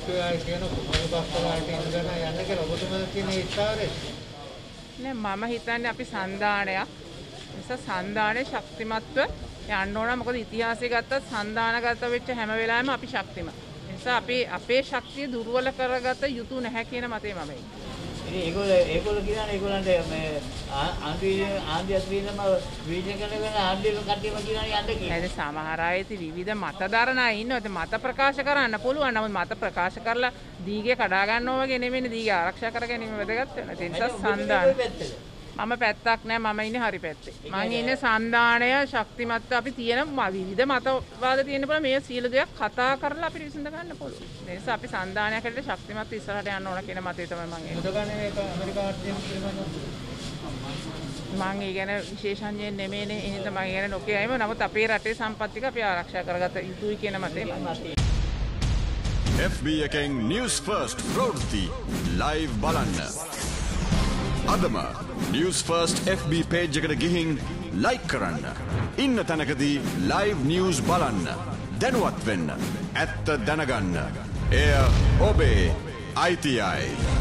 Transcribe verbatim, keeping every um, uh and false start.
අය කියන කුමරු බස්තරාට ඉඳගෙන යන්න කියලා ඔබතුමාලා කියන ඉස්සාරේ නෑ මම හිතන්නේ අපි සන්දානයක් නිසා සන්දානයේ ශක්තිමත්ව යන්න ඕන මොකද ඉතිහාසය ගත්තත් සන්දානගත වෙච්ච හැම වෙලාවෙම අපි ශක්තිමත් ඒ නිසා අපි අපේ ශක්තිය දුර්වල කරගත යුතු නැහැ කියන මතේ මම ඉන්නේ. ඉතින් ඒගොල්ලෝ ඒගොල්ලෝ කියන්නේ ඒගොල්ලන්ට මේ ආන්දි ආන්දි අත්විඳම වීඩියෝ කරගෙන ආන්දි කට්ටියම කියනවා යන්න කියලා. ඒ සමහර අය ඉතින් විවිධ මතදරණ අය ඉන්නවා. ඒ මත ප්‍රකාශ කරන්න පුළුවන්. නමුත් මත ප්‍රකාශ කරලා දීගේ කඩා ගන්නවා වගේ නෙමෙයිනේ දීගේ ආරක්ෂා කර ගැනීම වැදගත් වෙනවා. ඒ නිසා සන්දාන මම පැත්තක් නෑ මම ඉන්නේ හරි පැත්තේ. මම ඉන්නේ සන්දානය ශක්තිමත්ව අපි තියෙන විවිධ මතවාද තියෙන බල මේ සියලු දේක් කතා කරලා අපිට විසඳ ගන්න පුළුවන්. ඒ නිසා අපි සන්දානයක් හැටියට ශක්තිමත් ඉස්සරහට යන්න ඕන කියන මතය තමයි මම එන්නේ. මුදගන්නේ මේක ඇමරිකාවට දෙන්න පිළිබඳව මම ඒ ගැන විශේෂඥයෙන් නෙමෙයිනේ එහෙනම් මම ඒ ගැන නොකියයිම. නමුත් අපේ රටේ සම්පත් ටික අපි ආරක්ෂා කරගත යුතුයි කියන මතය මම. F B එකෙන් News First ප්‍රවෘත්ති live බලන්න. අදම News First F B page එකට ගිහින් like කරන්න. ඉන්න තැනකදී live news බලන්න. දැනුවත් වෙන්න. ඇත්ත දැනගන්න. එය ඔබේ I T I.